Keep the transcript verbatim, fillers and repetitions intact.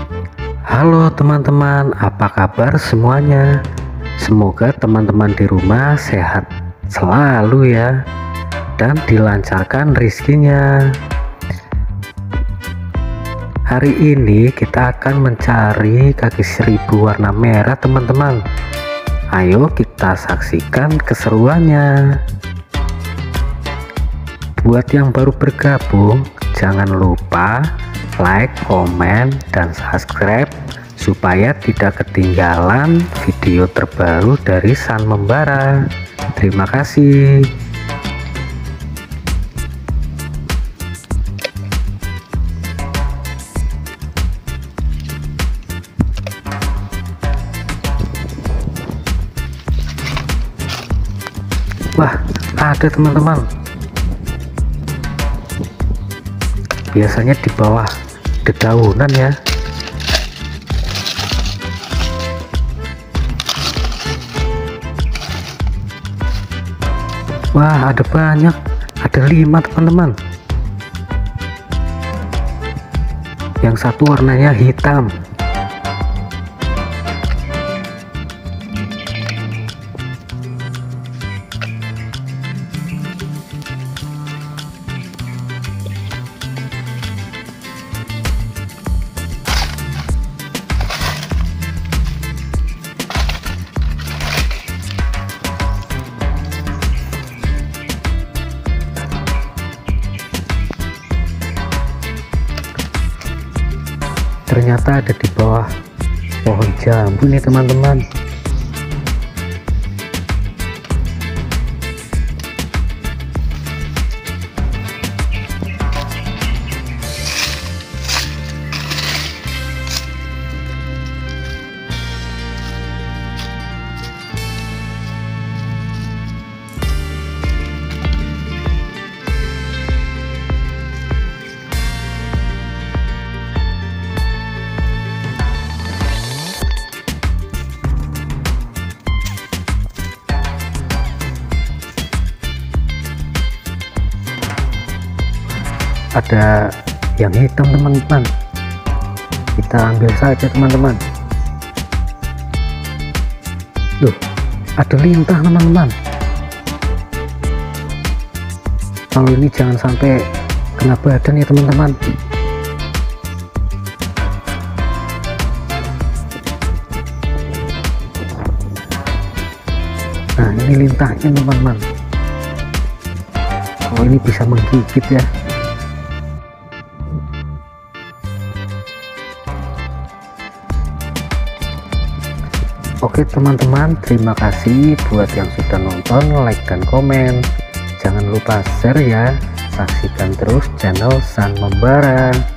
Halo teman-teman, apa kabar semuanya? Semoga teman-teman di rumah sehat selalu ya, dan dilancarkan rezekinya. Hari ini kita akan mencari kaki seribu warna merah teman-teman. Ayo kita saksikan keseruannya. Buat yang baru bergabung, jangan lupa like, komen, dan subscribe supaya tidak ketinggalan video terbaru dari San Membara. Terima kasih. Wah, ada teman-teman. Biasanya di bawah dedaunan ya. Wah, ada banyak, ada lima teman-teman. Yang satu warnanya hitam. Ternyata ada di bawah pohon jambu nih teman-teman. Ada yang hitam teman-teman, kita ambil saja teman-teman. Loh, ada lintah teman-teman. Kalau ini jangan sampai kena badan ya teman-teman. Nah, ini lintahnya teman-teman. Oh, ini bisa menggigit ya. Oke teman-teman, terima kasih buat yang sudah nonton, like dan komen. Jangan lupa share ya. Saksikan terus channel San Membara.